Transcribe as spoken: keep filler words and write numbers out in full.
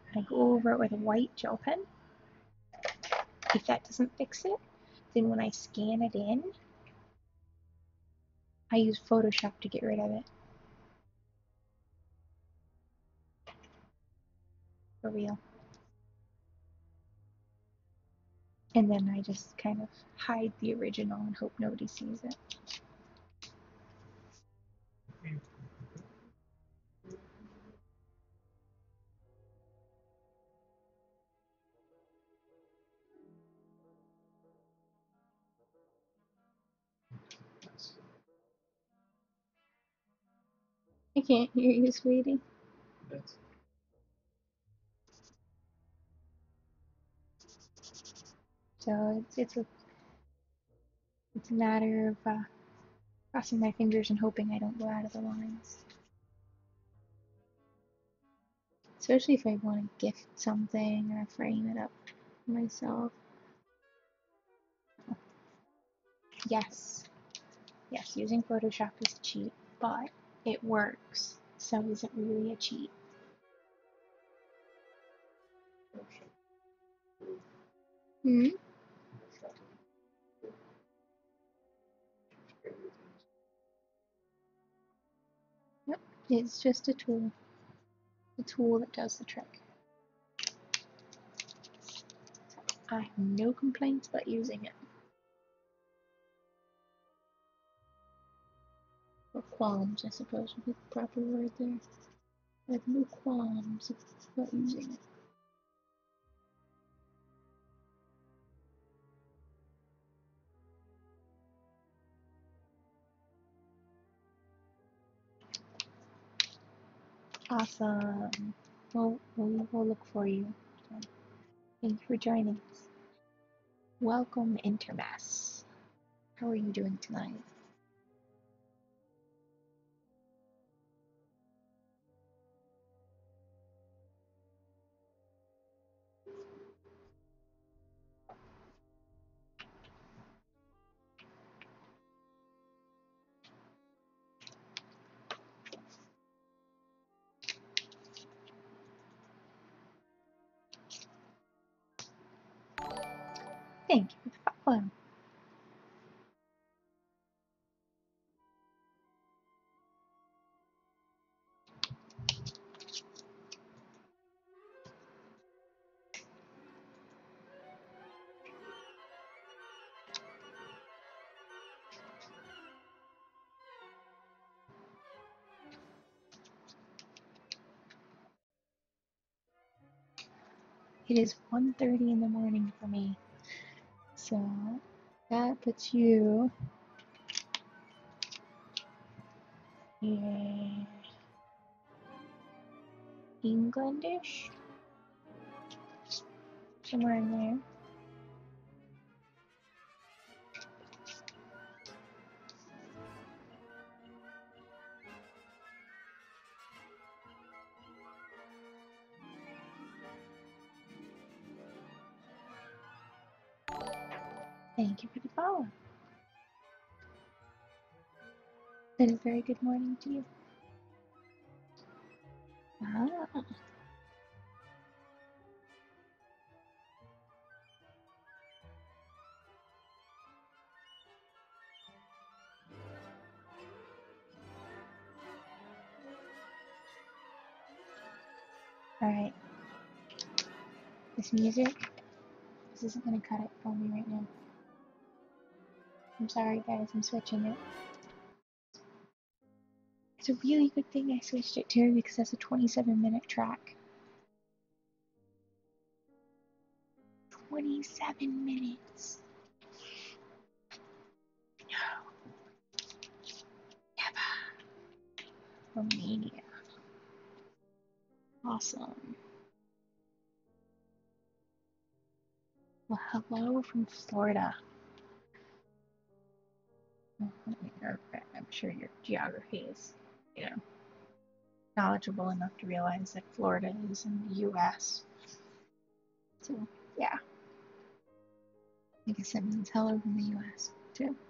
I go over it with a white gel pen. If that doesn't fix it, then when I scan it in, I use Photoshop to get rid of it. For real. And then I just kind of hide the original and hope nobody sees it. I can't hear you, sweetie. So it's it's a it's a matter of uh, crossing my fingers and hoping I don't go out of the lines. Especially if I want to gift something or frame it up for myself. Yes, yes, using Photoshop is cheap, but it works. So is it really a cheat? Hmm? Yep, it's just a tool. A tool that does the trick. So I have no complaints about using it. Or qualms, I suppose would be the proper word there. I have no qualms about using it. Awesome. We'll, we'll, we'll look for you. So, thank you for joining us. Welcome, Intermass. How are you doing tonight? Thank you for the follow. It is one thirty in the morning for me. So that puts you in Englandish? Somewhere in there. Thank you for the follow. And a very good morning to you. Ah. Alright. This music, this isn't gonna cut it for me right now. I'm sorry guys, I'm switching it. It's a really good thing I switched it to because that's a twenty-seven minute track. twenty-seven minutes. No. Never. Romania. Awesome. Well, hello from Florida. I'm sure your geography is, you know, knowledgeable enough to realize that Florida is in the U S. So, yeah. I guess that means hello from the U S, too.